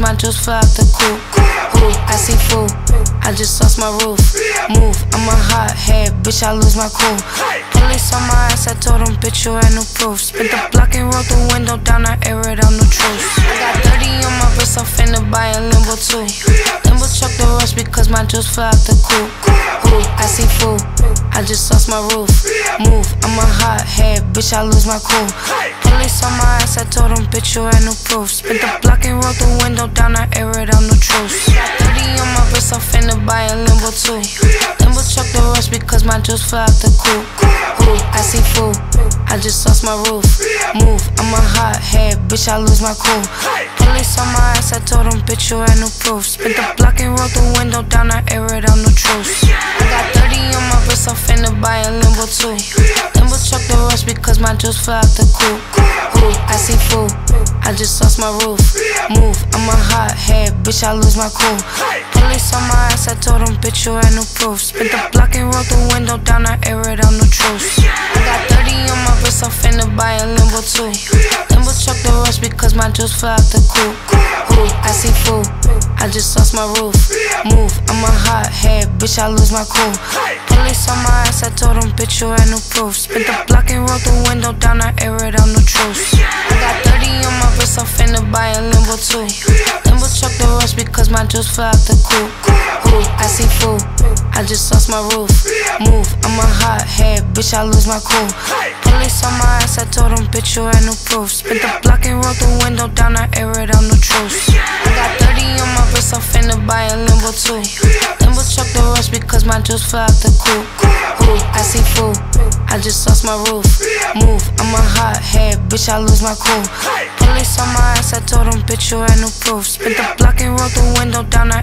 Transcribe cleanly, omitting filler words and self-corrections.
my juice fell out the coop. Ooh, I see food, I just lost my roof. Move, I'm a hot head, bitch, I lose my cool. Police on my ass, I told them, bitch, you had no proof. Spent the block and rolled the window down, I air it out, no truth. I got 30 on my wrist, I'm finna buy a Limbo too. Limbo truck the rush because my juice fell out the coop. Ooh, I see food, I just lost my roof. Move, I'm a hot head, bitch, I lose my cool. Police on my ass, I told them, bitch, you had no proof. Spent the block and rolled the window down, I air it out, no truth. Got 30 on my wrist, I'm finna buy a Limbo too. Limbo truck the rush because my juice fell out the coop. Ooh, I see food, I just lost my roof. Move, I'm a hot head, bitch, I lose my cool. Police on my ass, I told them, bitch, you had no proof. Spent the block and rolled the window down, I air it out, no truth. I got 30 on my wrist, I'm finna buy a Limbo too. Limbo truck the rush because my juice fell out the coop. Ooh, I see food, I just lost my roof. Move, I'm a hot head, bitch, I lose my cool. Police on my ass, I told them, bitch, you had no proof. Spent the block and rolled the window down, I air it out, no truth. I got 30 on my wrist, I'm finna buy a Limbo too. Limbo truck the rush because my juice fell out the coop. Ooh, I see food, I just lost my roof. Move, I'm a hot head, bitch, I lose my cool. Police on my ass, I told them, bitch, you had no proof. Spent the block and rolled the window down, I air it out, no truth. I got 30 on my wrist, I'm finna buy a Limbo too. Limbo truck the rush because my juice fell out the coop. Ooh, I see food, I just lost my roof. Move, I'm a hot head, bitch, I lose my cool. Police on my ass, I told them, bitch, you had no proof. Spent the block and rolled the window down, I air it out, no truth. I got 30 on my wrist, I'm finna buy a Limbo too. Limbo truck the rush because my juice fell out the coop. Ooh, I see food, I just lost my roof. Move, I'm a hot head, bitch, I lose my cool. Police on my ass, I told them, bitch, you had no proof. Spent the block and rolled the window down, I